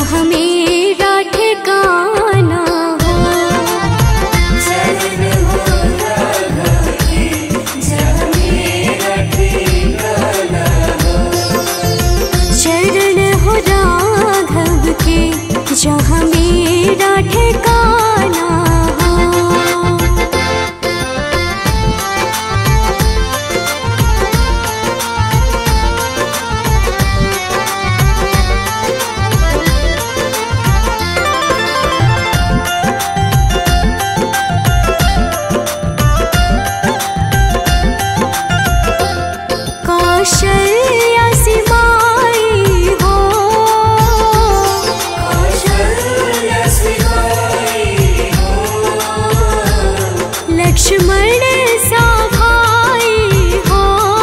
जहाँ मेरा ठिकाना हो। चरण हो राघव के जहाँ मेरा ठिकाना हो। चरण हो राघव के जहाँ मेरा ठिकाना हो। कौशल्या सी माई हो। कौशल्या सी माई हो। लक्ष्मण सा भाई हो।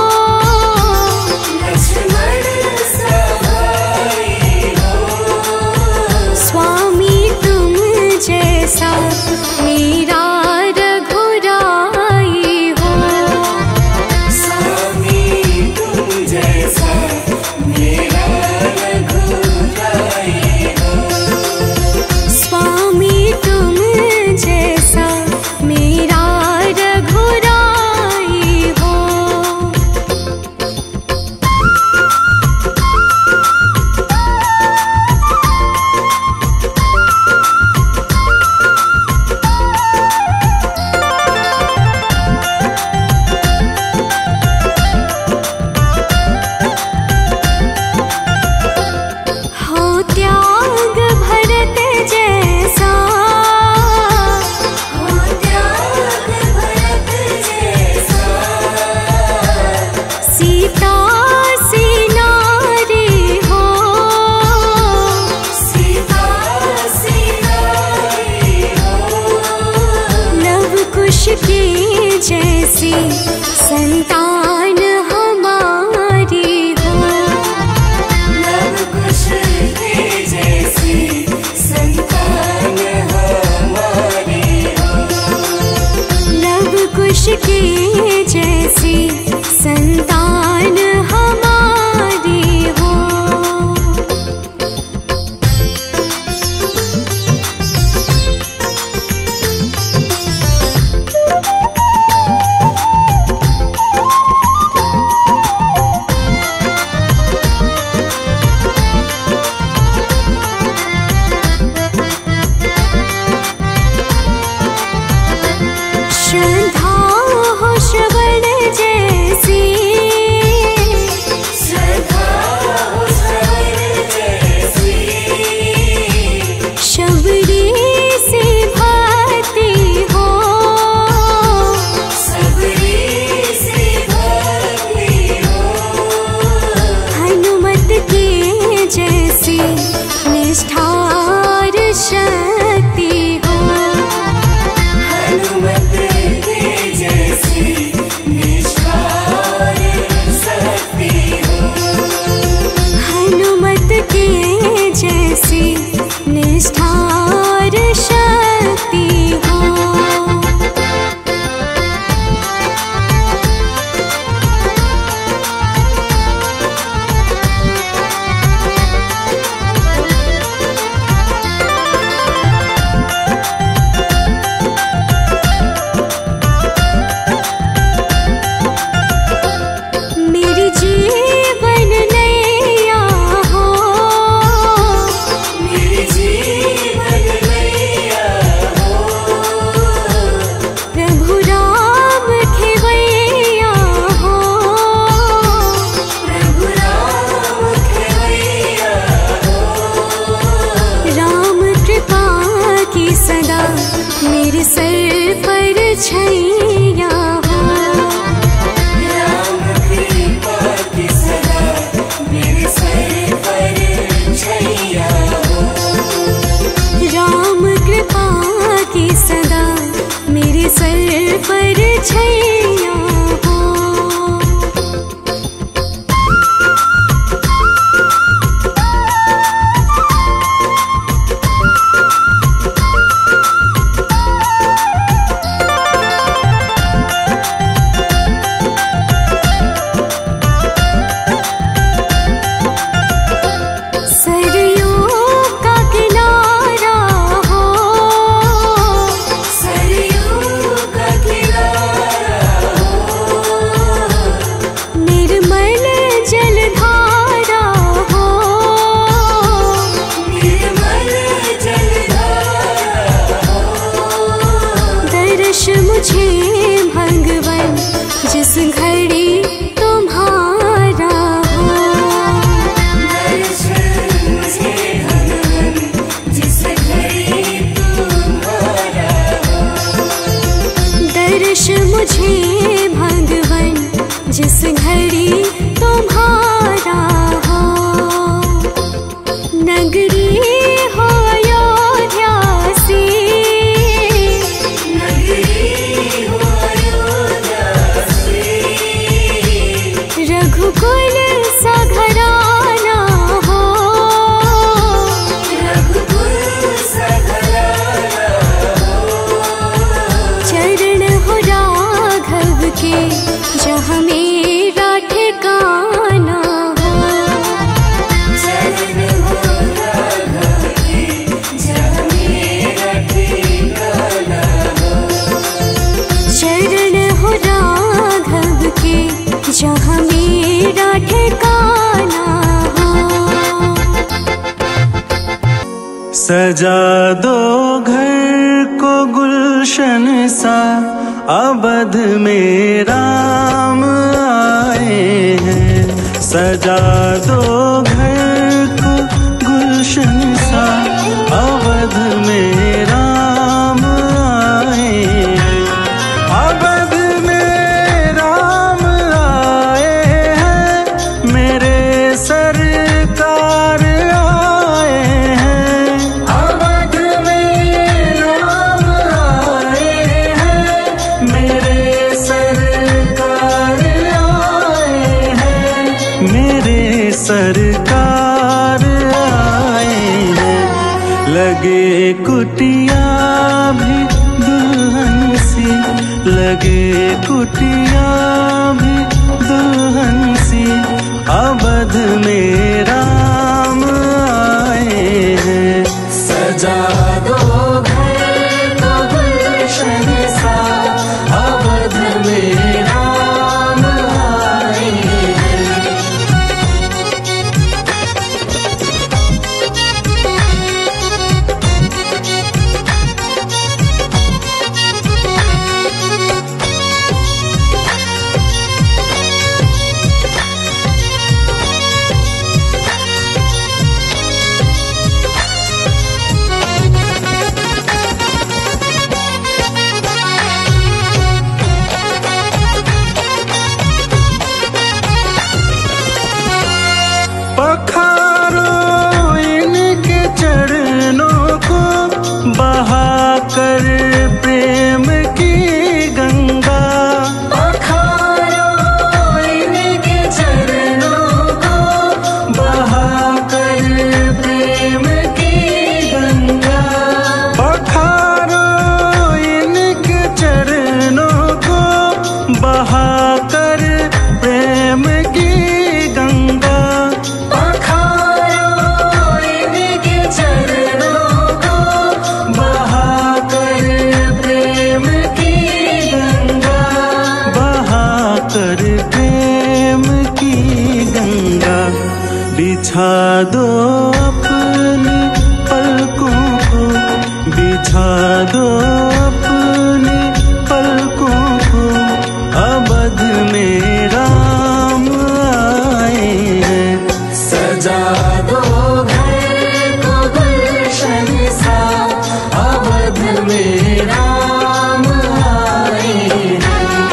लक्ष्मण सा भाई हो। स्वामी तुम जैसा मेरा रघुराई हो। स्वामी तुम जैसा मेरा रघुराई हो। स्वामी तुम जैसा मेरा रघुराई हो। हो त्याग भरत जैसा। हो त्याग भरत जैसा। सीता सी नारी हो। सीता सी नारी हो। लव कुश की जैसी संतान हमारी हो। लव कुश की जैसी संतान हमारी हो। लव कुश की जैसी संतान हमारी हो। श्रद्धा हो श्रवण जैसी। श्रद्धा हो श्रवण जैसी। शबरी से भक्ति हो। सबरी से भक्ति हो। हनुमत की जैसी निष्ठार शक्ति हो। हनुमत की जैसी निष्ठार शक्ति हो। हनुमत की जैसी निष्ठार शक्ति हो। मेरी जीवन नैया हो। मेरी जीवन नैया हो। प्रभु राम खेवैया हो। प्रभु राम खेवैया हो। राम कृपा की सदा मेरे सर पर छैया हो। राम कृपा की सदा मेरे सर पर छैया हो। राम कृपा की सदा मेरे सर पर छैया हो। सरयों का सजा दो घर को गुलशन सा, अवध में राम आए हैं। सजा दो घर को गुलशन सा, अवध में राम आए हैं। अवध में राम आए हैं, मेरे सरकार आए हैं। अवध में राम आए हैं, मेरे सरकार आए हैं। मेरे सरकार आए हैं। लगे कुटिया भी दुल्हन सी, लगे कुटिया भी दुल्हन सी, अवध में राम आए हैं। सजा दो घर को गुलशन सा, अवध में राम आए हैं। पखारो इनके चरणों को, बहाकर प्रेम की गंगा। पखारो इनके चरणों को, बहाकर प्रेम की गंगा। पखारो इनके चरणों को, बहाकर प्रेम की गंगा। प्रेम की गंगा। बिछा दो अपनी पलकों को, बिछा दो अपनी पलकों को, अवध में राम आए हैं। सजा दो घर को गुलशन सा, अवध में राम आए हैं।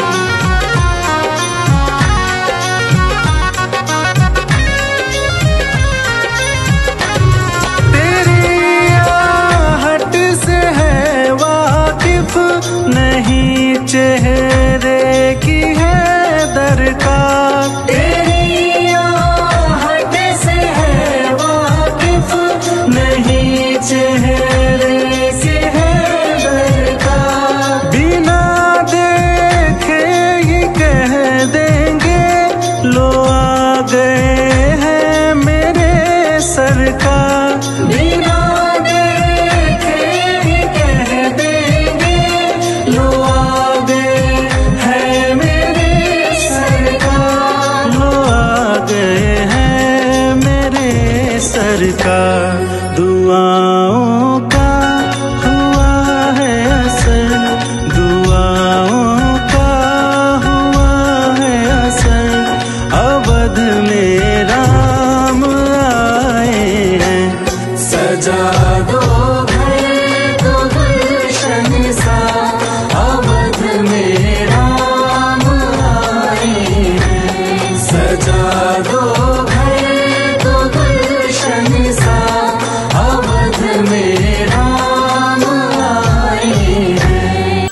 नहीं चेहरे की है दरकार, तेरी आहट से है वाकिफ। नहीं चेहरे की है दरकार, बिना देखे ही कह देंगे लो आ गए हैं मेरे सरकार। बिना सरकार, दुआओं का हुआ है असर, दुआओं का हुआ है असर, अवध में राम आए हैं। सजा दो घर को गुलशन सा, अवध में राम आए हैं। सजा दो में राम आए हैं।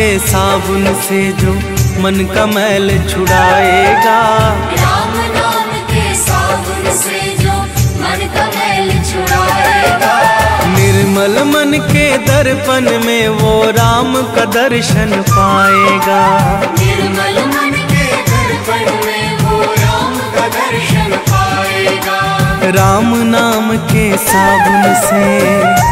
के साबुन से जो मन का मैल छुड़ाएगा, राम नाम के साबुन से जो मन का मैल छुड़ाएगा। निर्मल मन के दर्पण में वो राम का दर्शन पाएगा, निर्मल मन के दर्पण में वो राम का दर्शन पाएगा। राम नाम के साबुन से।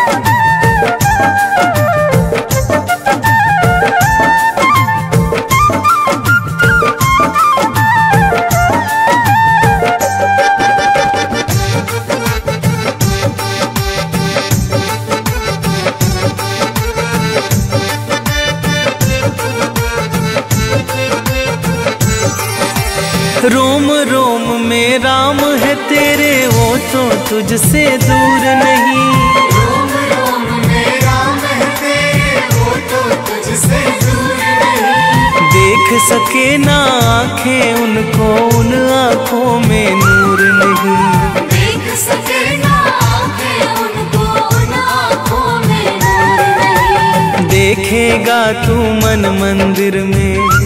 रोम रोम में राम है तेरे, वो तो तुझसे दूर नहीं। रोम रोम में राम है तेरे, वो तो तुझसे दूर नहीं। देख सके ना आँखें उनको, उन आँखों में नूर नहीं। देख सके ना आँखें उनको, उन आँखों में नूर नहीं। देखेगा तू मन मंदिर में,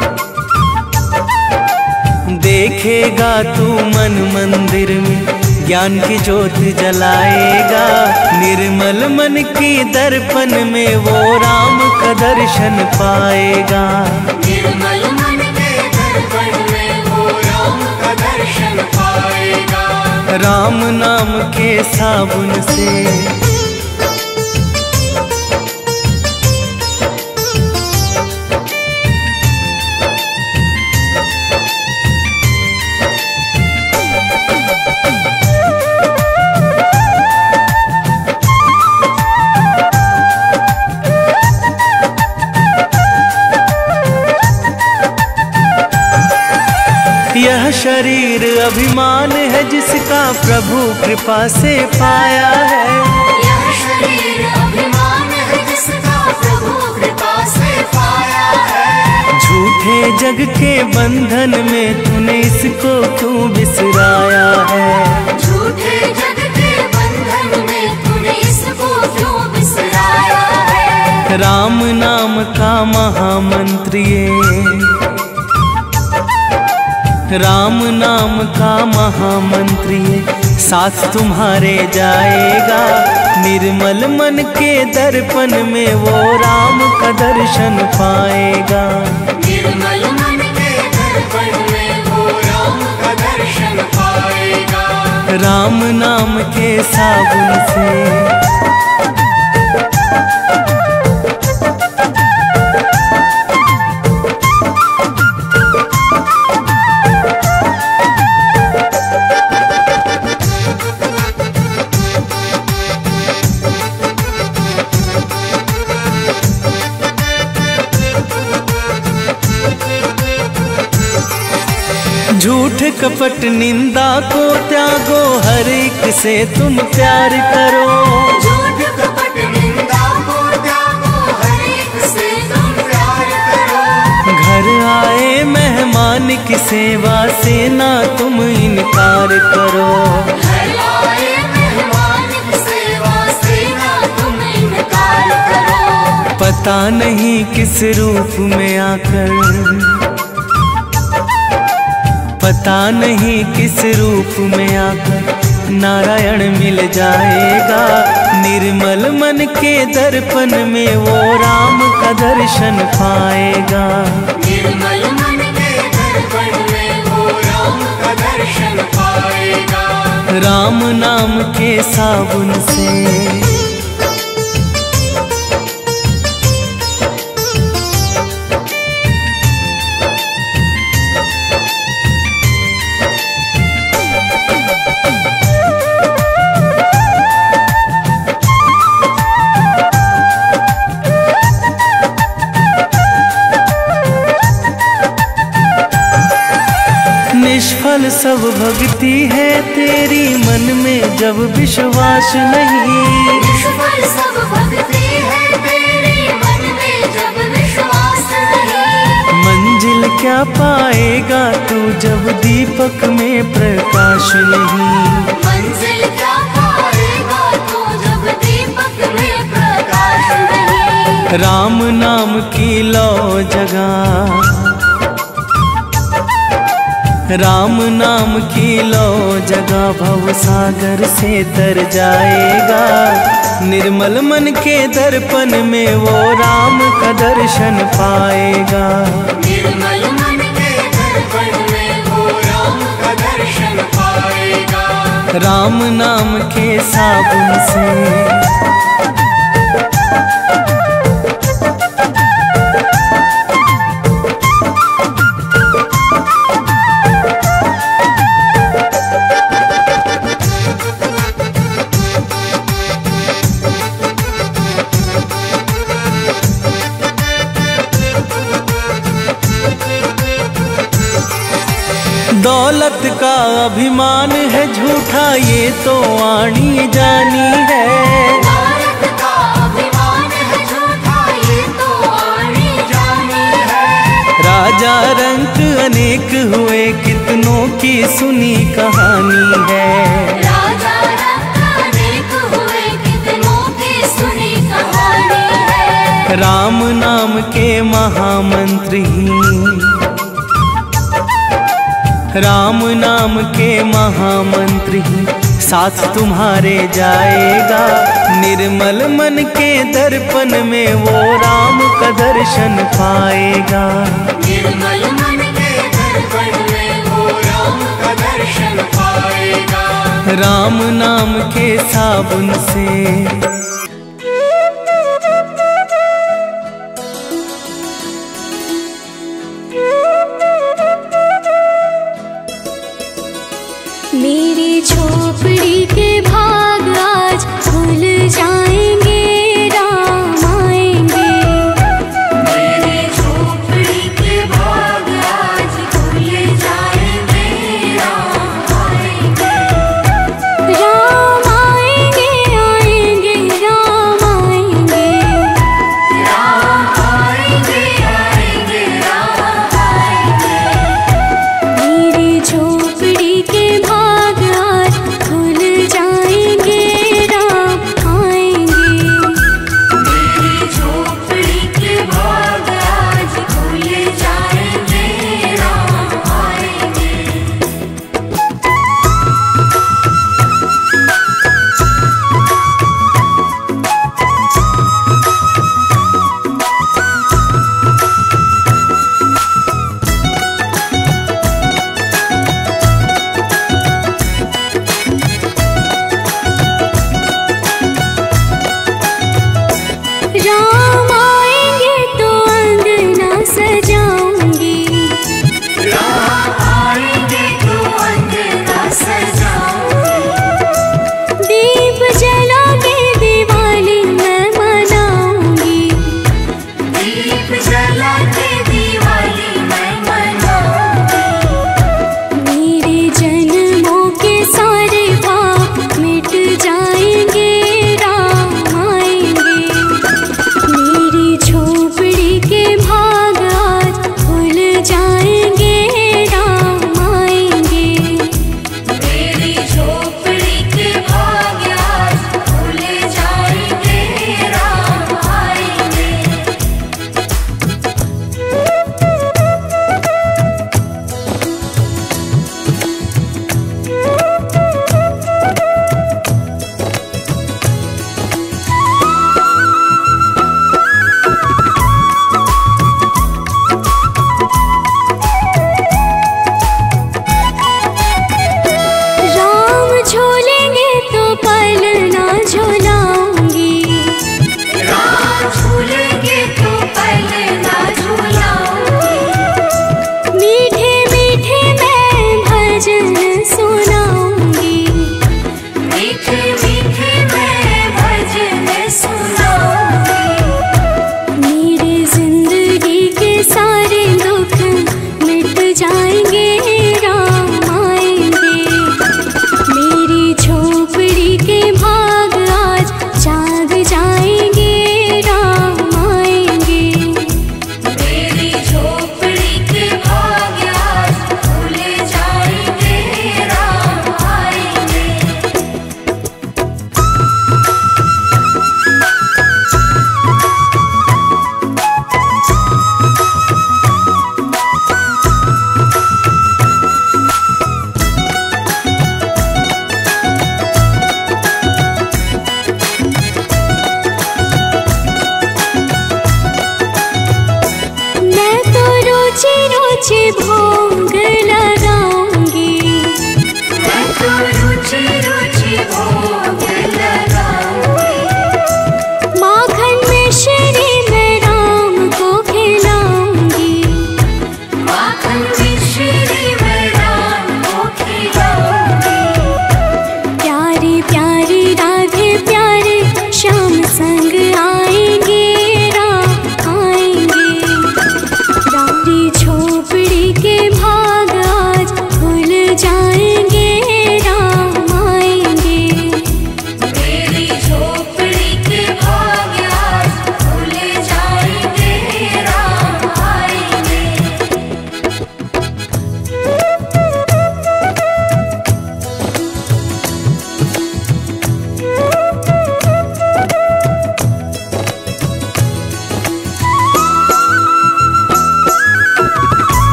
देखेगा तू मन मंदिर में, ज्ञान की ज्योत जलाएगा। निर्मल मन की दर्पण में वो राम का दर्शन पाएगा, निर्मल मन के दर्पण में वो राम का दर्शन पाएगा। राम नाम के साबुन से। यह शरीर अभिमान है जिसका प्रभु कृपा से पाया है, यह शरीर अभिमान है जिसका प्रभु कृपा से पाया है। झूठे जग के बंधन में तूने इसको क्यों बिसराया है, झूठे जग के बंधन में तूने इसको क्यों बिसराया है। राम नाम का महामंत्र ये, राम नाम का महामंत्र ये साथ तुम्हारे जाएगा। निर्मल मन के दर्पण में वो राम का दर्शन पाएगा, निर्मल मन के दर्पण में वो राम का दर्शन पाएगा। राम नाम के साबुन से। झूठ कपट निंदा को त्यागो, हर एक से तुम प्यार करो। झूठ कपट निंदा को त्यागो, हर एक से तुम प्यार करो। घर आए मेहमान की सेवा से ना तुम इनकार करो, घर आए मेहमान की सेवा से ना तुम इनकार करो। पता नहीं किस रूप में आकर, पता नहीं किस रूप में आकर नारायण मिल जाएगा। निर्मल मन के दर्पण में वो राम का दर्शन पाएगा, निर्मल मन के दर्पण में वो राम का दर्शन पाएगा। राम नाम के साबुन से। निष्फल सब भक्ति है तेरी, मन में जब विश्वास नहीं। निष्फल सब भक्ति है तेरी, मन में जब विश्वास नहीं। मंजिल क्या पाएगा तू जब दीपक में प्रकाश नहीं। मंजिल क्या पाएगा तू जब दीपक में प्रकाश नहीं। राम नाम की लो जगह, राम नाम की लो जगह भव सागर से तर जाएगा। निर्मल मन के दर्पण में वो राम का दर्शन पाएगा। निर्मल मन के दर्पण में वो राम का दर्शन पाएगा। राम नाम के साबुन से दौलत का अभिमान है झूठा ये तो आनी जानी है। दौलत का अभिमान है झूठा ये तो आनी जानी है। राजा रंक अनेक हुए कितनों की सुनी कहानी है। राजा रंक अनेक हुए कितनों की सुनी कहानी है। राम नाम के महामंत्री, राम नाम के महामंत्री साथ तुम्हारे जाएगा। निर्मल मन के दर्पण में वो राम का दर्शन पाएगा। निर्मल मन के दर्पण में वो राम का दर्शन पाएगा। राम नाम के साबुन से मेरी झोपड़ी के भाग आज खुल जाएंगे, राम आएंगे। मेरी झोपड़ी के भाग आज खुल जाएंगे, राम आएंगे। राम आएंगे, आएंगे,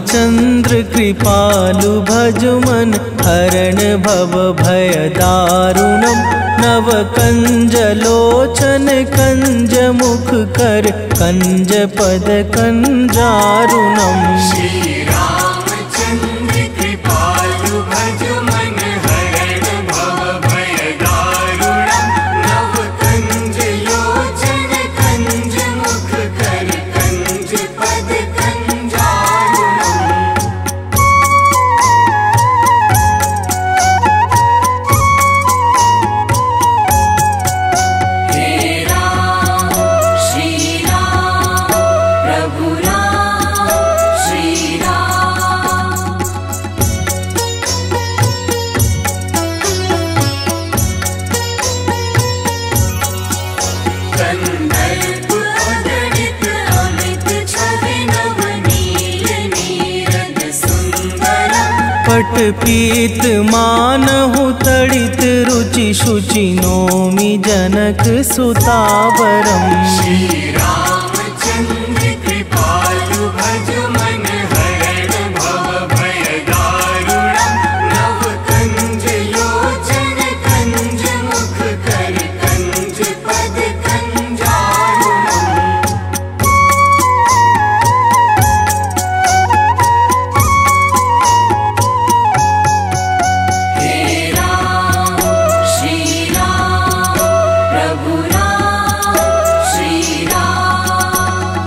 रामचंद्र कृपालु भजमन हरण भव भय दारुणम नव कंज लोचन कंज मुख कर कंज पद कंजारुणम। श्री रामचंद्र कृपालु भज मन हरण भव भय दारुणम नव कंज लोचन कंज मुख कर कंज पद कंजारुणम। हे राम श्री राम प्रभु राम श्री राम। कंदर्प अगणित अमित छवि नवनील नीरद सुंदरम। पट पीत मानहु तड़ित रुचि शुचि नोमि जनक सुतावरम। श्री रामचंद्र कृपालु भज मन हरण भव भय दारुणम नव कंज लोचन कंज मुख कर कंज पद कंजारुणम। हे राम श्री राम प्रभु राम श्री राम।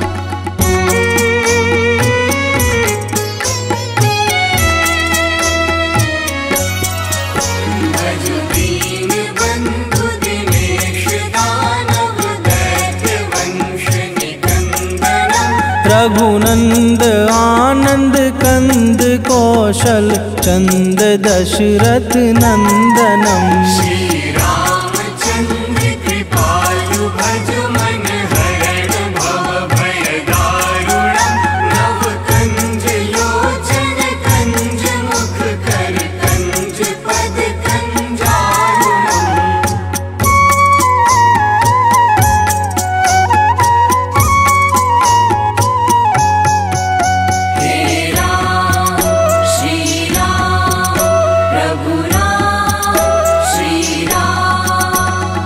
भज दीन बंधु दिनेश दानव दैत्य वंश निकंदनम। रघुनंद आनंद कंद कौशल चंद दशरथ नंदनम। श्री रामचंद्र कृपालु भज मन हरण भव भय दारुणम नव कंज लोचन कंज मुख कर कंज पद कंजारुणम। हे राम श्री राम प्रभु राम श्री राम।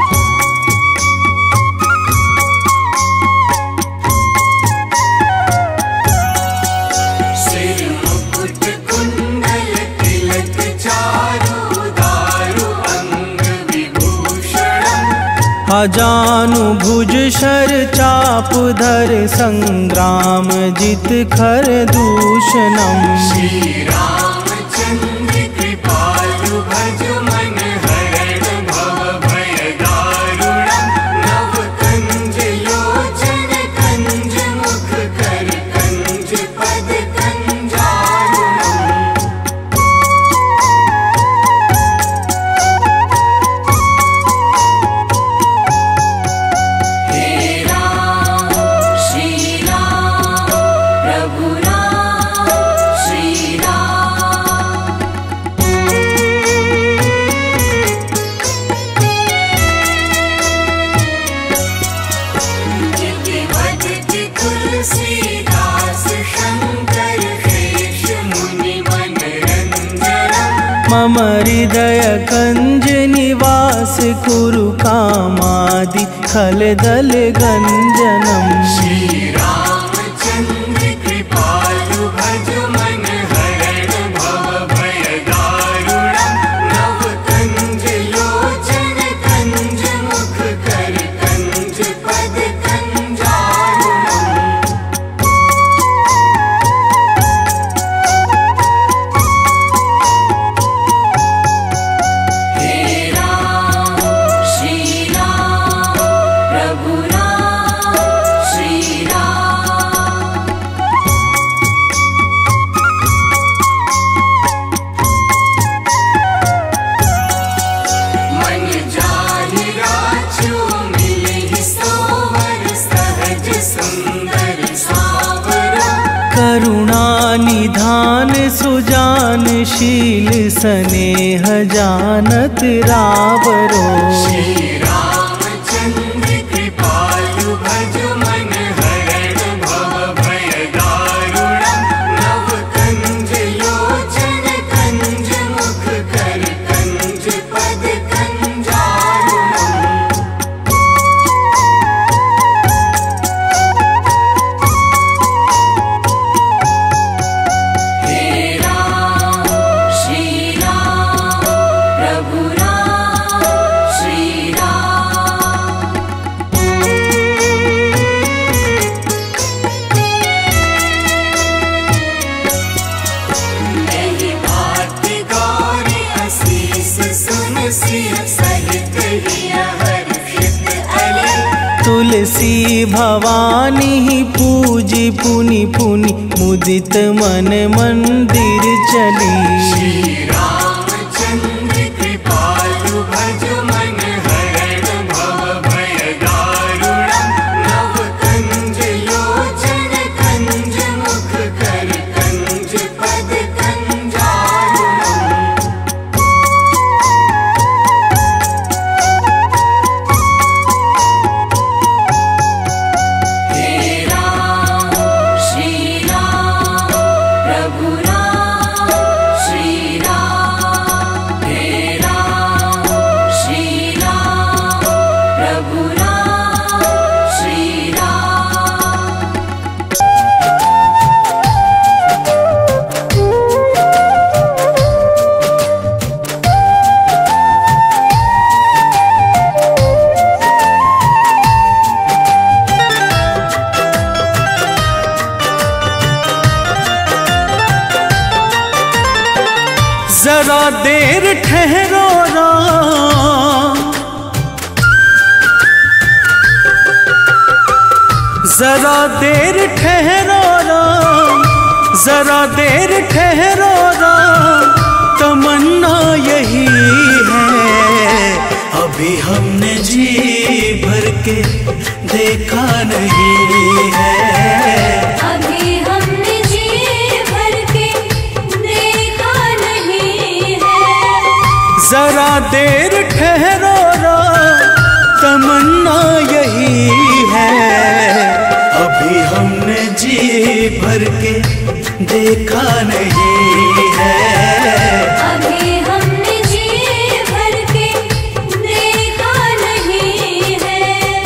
सिर मुकुट कुंडल तिलक चारु दारु अंग विभूषणम। अजानु भुज शर चाप धर संग्राम जित खर दूषणम। श्री रामचंद्र कृपालु भज मन हरण भव भय दारुणम नव कंज लोचन कंज मुख कर कंज पद कंजारुणम। हे राम श्री राम प्रभु राम श्री राम। जितिवदति तुलसीदास शंकर शेष मुनि मनरंजनम। मम हृदय कंज निवास कुरु कामादि खल दल गंजनम। श्री रामचंद्र कृपालु भज मन हरण भव भय दारुणम नव कंज लोचन कंज मुख कर कंज पद कंजारुणम। हे राम श्री राम प्रभु राम श्री राम। मन जाहि राजो मिलहि सोवर सहज सुंदर सावरा। करुणा निधान सुजान शील स्नेह जानत रावरो। श्री रामचंद्र कृपालु भज मन हरण भव भय दारुणम नव सी भवानी पूजी पुनि पुनि मुदित मन मंदिर चली। श्री रामचंद्र कृपालु भज मन हरण भव भय दारुणम। नव कंज लोचन कंज मुख कर कंज पद कंजारुणम। हे राम श्री राम प्रभु राम श्री राम। हे राम श्री राम प्रभु राम श्री राम। जरा देर ठहरो राम, जरा देर ठहरो राम, जरा देर ठहरो राम। तमन्ना यही है अभी हमने जी भर के देखा नहीं है। अभी हमने जी भर के देखा नहीं है। जरा देर ठहरो राम, तमन्ना यही है अभी हमने जी भर के देखा नहीं है। अभी हमने जी भर के देखा नहीं है।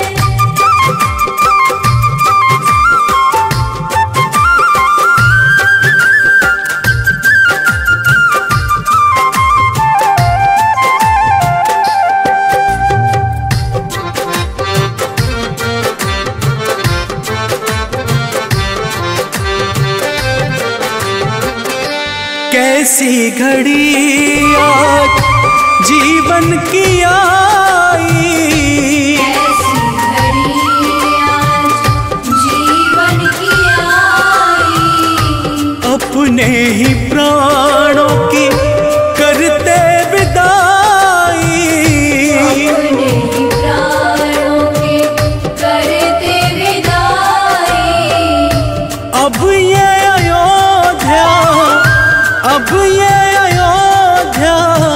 कैसी घड़ी आज जीवन की आई, ऐसी घड़ी आज जीवन की आई। अपने ही प्राणों की करते विदाई। अपने ही प्राणों की करते विदाई। अब ये अयोध्या, अब ये अयोध्या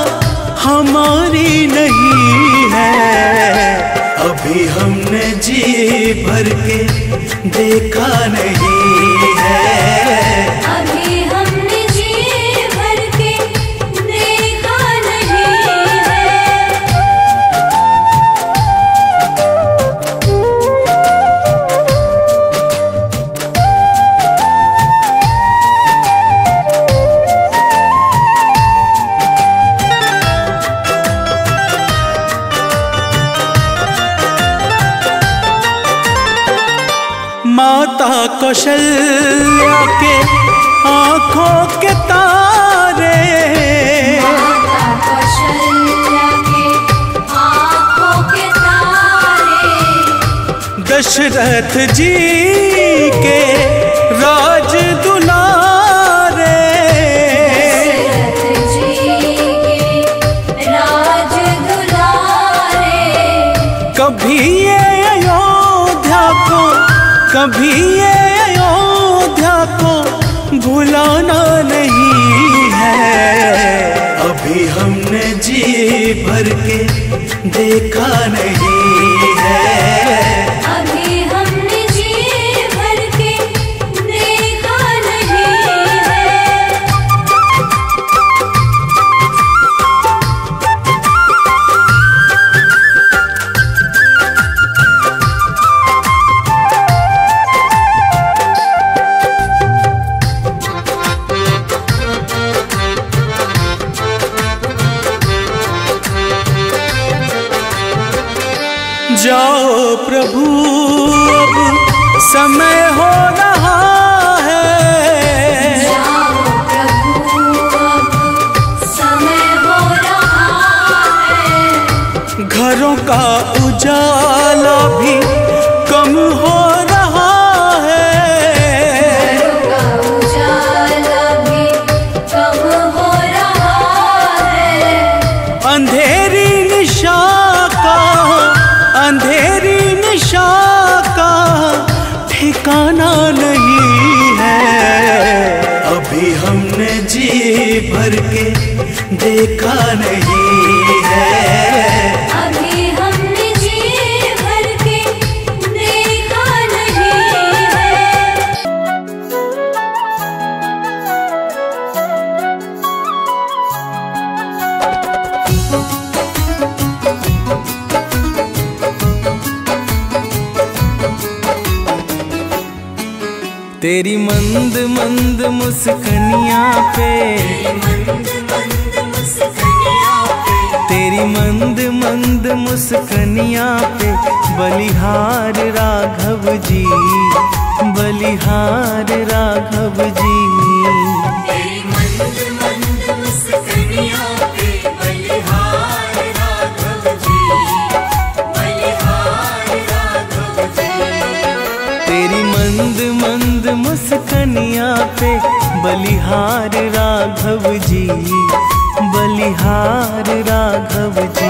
हमारी नहीं है। अभी हमने जी भर के देखा नहीं है। अभी हमने जी भर के देखा नहीं है। माता कौशल्या के आंखों के तारे, माता कौशल्या के आँखों के तारे। दशरथ जी के राज दुलारे। दशरथ जी के राज दुलारे। कभी ये अयोध्या को, कभी ये अयोध्या को भुलाना नहीं है। अभी हमने जी भर के देखा नहीं है। अभी हमने जी भर के देखा नहीं है। जाओ प्रभु अब समय हो रहा है। जाओ प्रभु अब समय हो रहा है। घरों का उजाला भी कम देखा नहीं है। अभी हमने जी भर के देखा नहीं है। तेरी मंद मंद मुस्कनिया पे, तेरी मंद मंद मुस्कनिया पे बलिहार राघव जी, बलिहार राघव जी। तेरी मंद मंद मुस्कनिया पे बलिहार राघव जी, बलिहार राघव जी। तेरी मंद मंद मुस्कनिया पे बलिहार राघव जी, बलिहार राघव जी।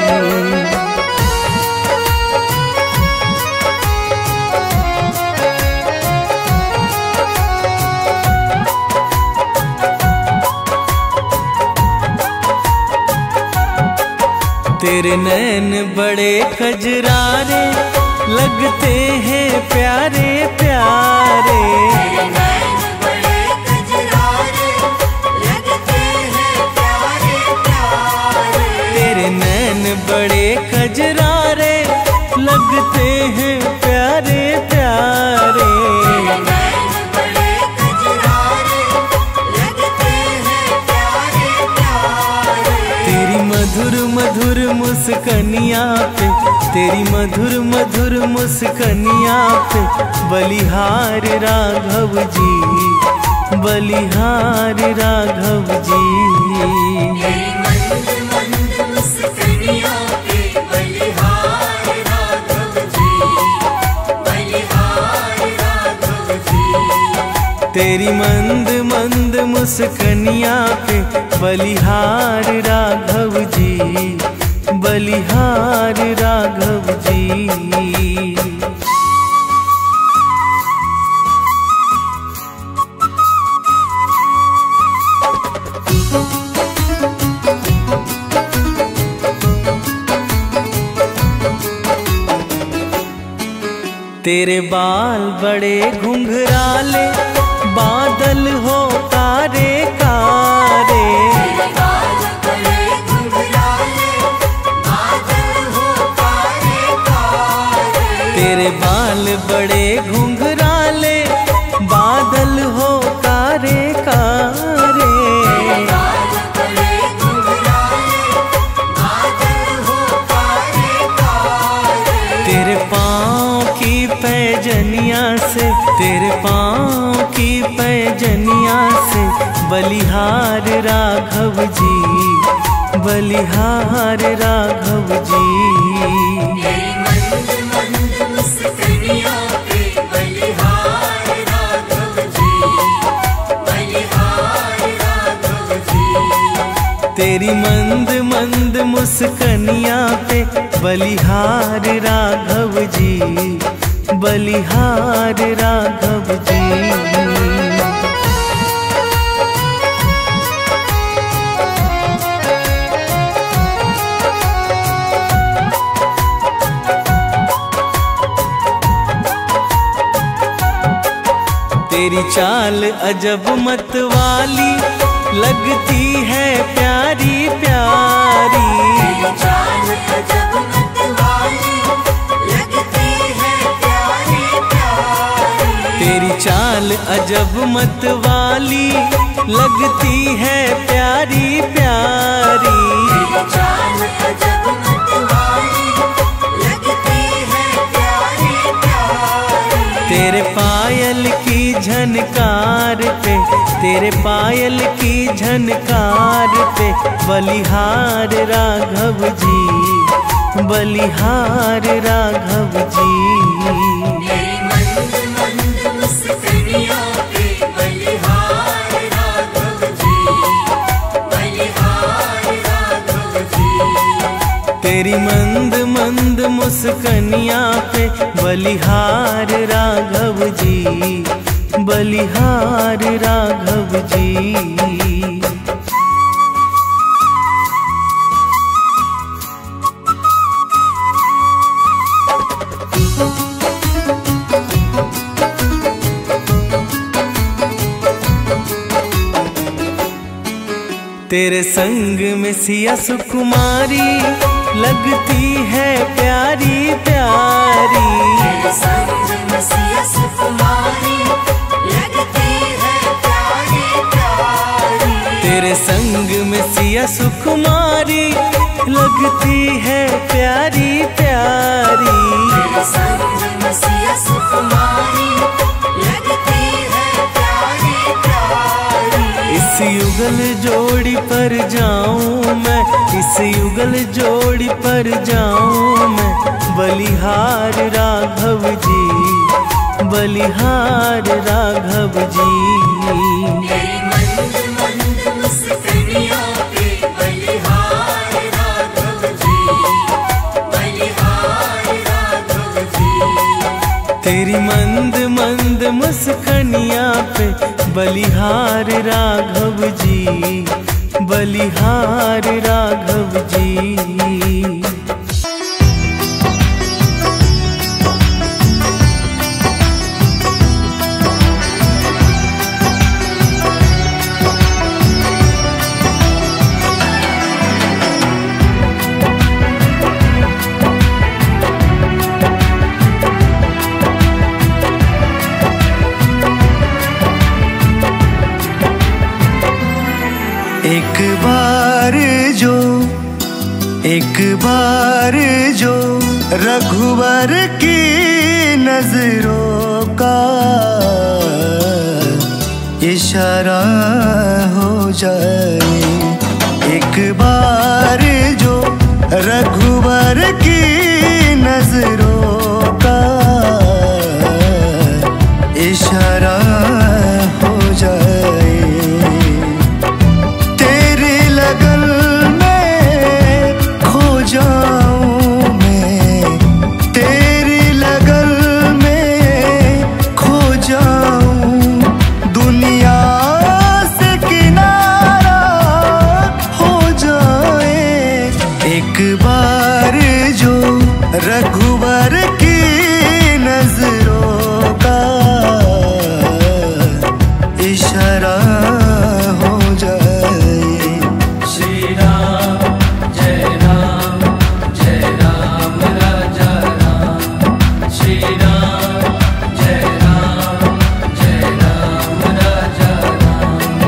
तेरे नैन बड़े कजरारे लगते हैं प्यारे प्यारे। तेरे नैन बड़े कजरारे लगते हैं प्यारे प्यारे। तेरे नैन बड़े कजरारे लगते हैं प्यारे प्यारे। तेरे नैन बड़े कजरारे लगते हैं प्यारे प्यारे। तेरी मधुर मधुर मुस्कनिया पे, तेरी मधुर मधुर मुस्कनिया पे बलिहार राघव जी, बलिहार राघव जी। तेरी मंद मंद मुस्कनिया पे बलिहार राघव जी, बलिहार राघव जी। तेरी मंद मंद मुस्कनिया पे बलिहार राघव जी, बलिहार राघव जी। तेरे बाल बड़े घुंघराले बादल हो कारे कारे। तेरे बाल बड़े घुंघराले बादल हो कारे कारे। तेरे बाल बड़े घुंघराले बादल हो कारे कारे। तेरे बाल बड़े घुंघराले बादल हो कारे कारे। तेरे पाँव की पैजनिया से, तेरे पाँव की पैजनिया से बलिहार राघव जी, बलिहार राघव जी। तेरी मंद मंद मुस्कनिया पे बलिहार राघव जी, बलिहार राघव जी। तेरी मंद मंद मुस्कनिया पे बलिहार राघव जी, बलिहार राघव जी। तेरी चाल अजब मतवाली लगती है प्यारी प्यारी। तेरी चाल अजब मतवाली लगती है प्यारी प्यारी। तेरी चाल अजब मतवाली लगती है प्यारी प्यारी। तेरी चाल अजब मतवाली लगती है प्यारी प्यारी। तेरे पायल की झनकार पे, तेरे पायल की झनकार पे बलिहार राघव जी, बलिहार राघव जी। तेरी मंद मंद मुस्कनिया पे बलिहार राघव जी, बलिहार राघव जी। तेरी मंद मंद मुस्कनिया पे बलिहार राघव जी, बलिहार राघव जी। तेरे संग में सिया सुकुमारी लगती है प्यारी प्यारी। तेरे संग में सिया सुकुमारी लगती है प्यारी प्यारी। तेरे संग में सिया सुकुमारी लगती है प्यारी प्यारी। तेरे संग में सिया सुकुमारी लगती है प्यारी प्यारी। इस युगल जोड़ी पर जाऊं मैं, इस युगल जोड़ी पर जाऊं मैं, बलिहार राघव जी, बलिहार राघव जी। तेरी मंद मंद मुस्कानियों पे बलिहार राघव जी, बलिहार राघव जी। तेरी मंद मंद मुस्कानियाँ पे बलिहार राघव जी, बलिहार राघव जी। एक बार जो रघुवर की नजरों का इशारा हो जाए, एक बार जो रघुवर की नजरों का इशारा हो जाए। तेरी लगन जाऊं मैं, तेरी लगन में खो जाऊं, दुनिया से किनारा हो जाए। एक बार जो रघुवर की नजरों का इशारा हो जाए। श्री राम जय राम, जय राम राजा राम। श्री राम जय राम, जय राम राजा राम।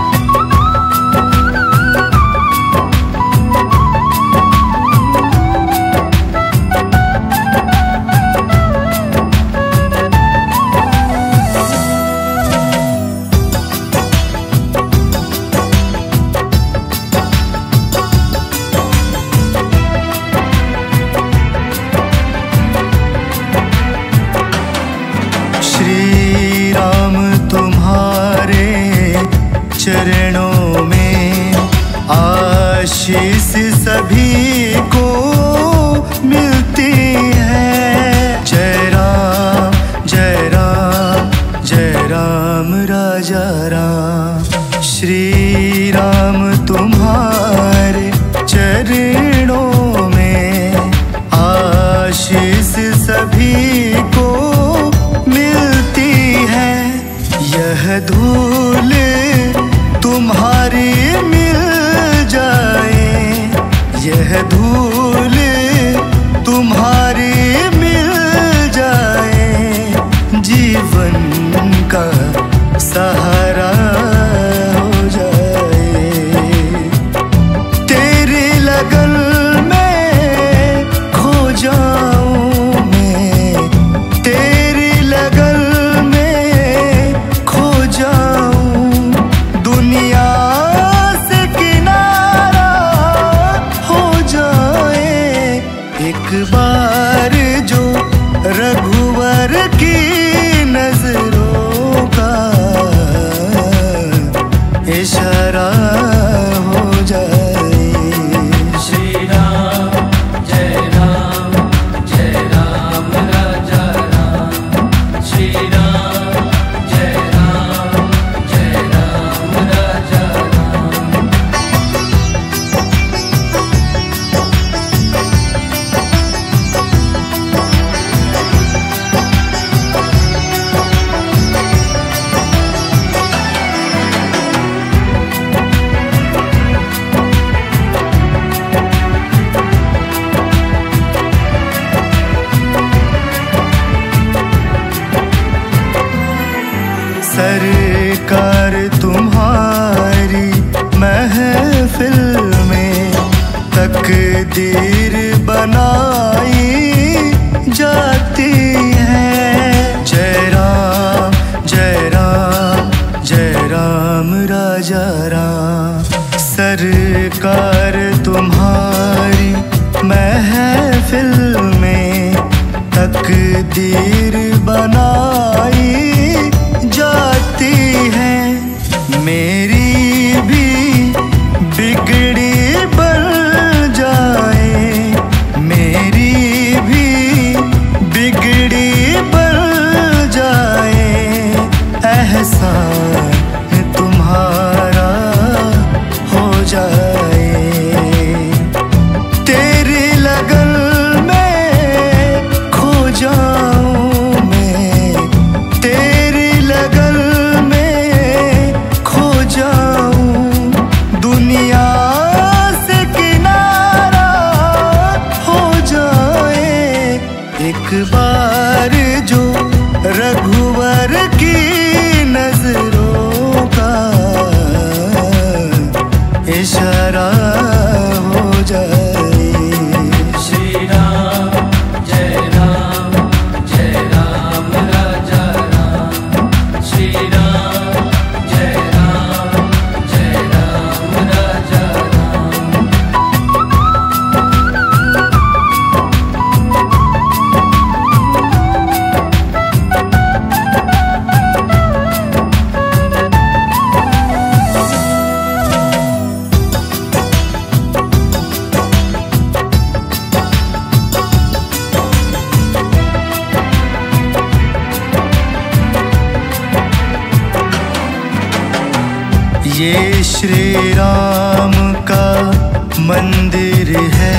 श्री राम तुम्हारे चरणों में आशीष सभी को मिलती है। जय राम जय राम, जय राम राजा राम। श्री राम तुम्हारे चरणों में आशीष सभी को मिलती है। यह धूल तुम्हारी मिल जाए, यह धूल तुम्हारी मिल जाए, जीवन का सहारा हो जाए। तेरी लगन में खो जाऊं मैं, तेरी लगन में खो जाऊं, दुनिया से किनारा हो जाए। तकदीर बनाई जाती है। जय राम जय राम जय राम राजा राम। सरकार तुम्हारी महफिल में तकदीर बनाई जाती है। मेरी भी बिगड़ी बन जाए, मेरी भी बिगड़ी बन जाए, एहसान तुम्हारा हो जाए। तेरी लगन में खो जाऊं मैं, तेरी लगन में खो जाऊं, दुनिया से किनारा हो जाए। एक बार जो रघुवर की नजरों का इशारा हो जाए। श्री राम जय राम राजा राम। श्री राम जय राम राजा राम। ये श्री राम का मंदिर है,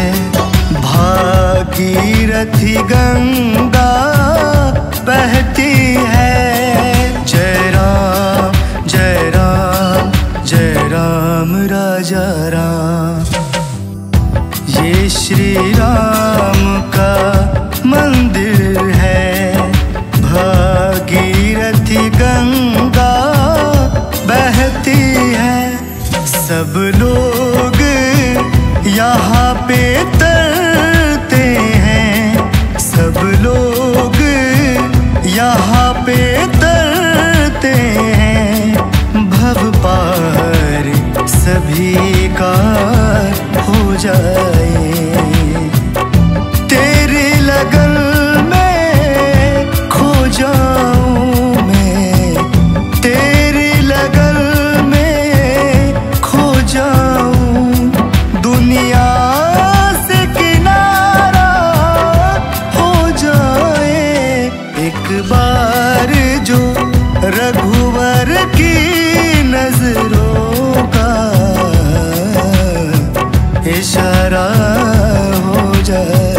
भागीरथी गंगा बहती है। जय राम जय राम जय राम राजा राम। ये श्री राम का मंदिर है, भागीरथी गंगा बहती है। सब लोग यहाँ पे तरते हैं, सब लोग यहाँ पे तरते हैं। भव पार सभी का हो जाए। तेरी लगन में खो जाऊं मैं, तेरी लगन में खो जाऊं, दुनिया से किनारा हो जाए। एक बार जो रघुवर की नजरों का इशारा हो जाए।